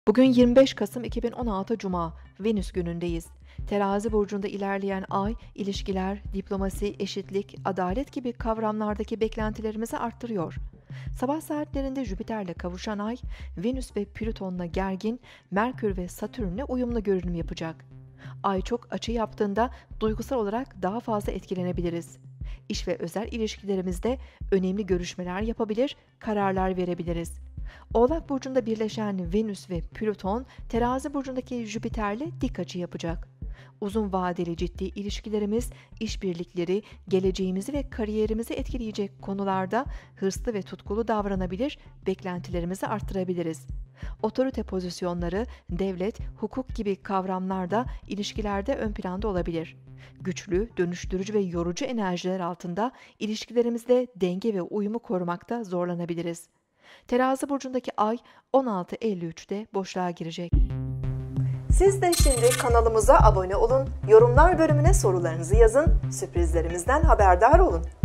Bugün 25 Kasım 2016 Cuma, Venüs günündeyiz. Terazi burcunda ilerleyen ay, ilişkiler, diplomasi, eşitlik, adalet gibi kavramlardaki beklentilerimizi arttırıyor. Sabah saatlerinde Jüpiter'le kavuşan ay, Venüs ve Plüton'la gergin, Merkür ve Satürn'le uyumlu görünüm yapacak. Ay çok açı yaptığında duygusal olarak daha fazla etkilenebiliriz. İş ve özel ilişkilerimizde önemli görüşmeler yapabilir, kararlar verebiliriz. Oğlak burcunda birleşen Venüs ve Plüton, Terazi burcundaki Jüpiter'le dik açı yapacak. Uzun vadeli ciddi ilişkilerimiz, işbirlikleri, geleceğimizi ve kariyerimizi etkileyecek konularda hırslı ve tutkulu davranabilir, beklentilerimizi arttırabiliriz. Otorite pozisyonları, devlet, hukuk gibi kavramlar da ilişkilerde ön planda olabilir. Güçlü, dönüştürücü ve yorucu enerjiler altında ilişkilerimizde denge ve uyumu korumakta zorlanabiliriz. Terazi burcundaki ay 16.53'te boşluğa girecek. Siz de şimdi kanalımıza abone olun, yorumlar bölümüne sorularınızı yazın, sürprizlerimizden haberdar olun.